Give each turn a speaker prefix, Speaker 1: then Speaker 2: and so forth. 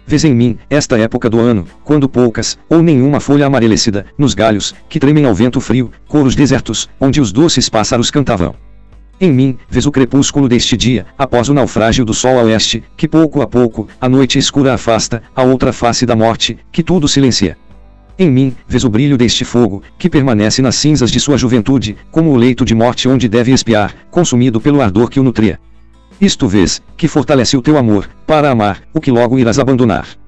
Speaker 1: vês em mim, esta época do ano, quando poucas, ou nenhuma folha amarelecida, nos galhos, que tremem ao vento frio, couros desertos, onde os doces pássaros cantavam. Em mim, vês o crepúsculo deste dia, após o naufrágio do sol a oeste, que pouco a pouco, a noite escura afasta, a outra face da morte, que tudo silencia. Em mim, vês o brilho deste fogo, que permanece nas cinzas de sua juventude, como o leito de morte onde deve expiar, consumido pelo ardor que o nutria. Isto vês, que fortalece o teu amor, para amar, o que logo irás abandonar.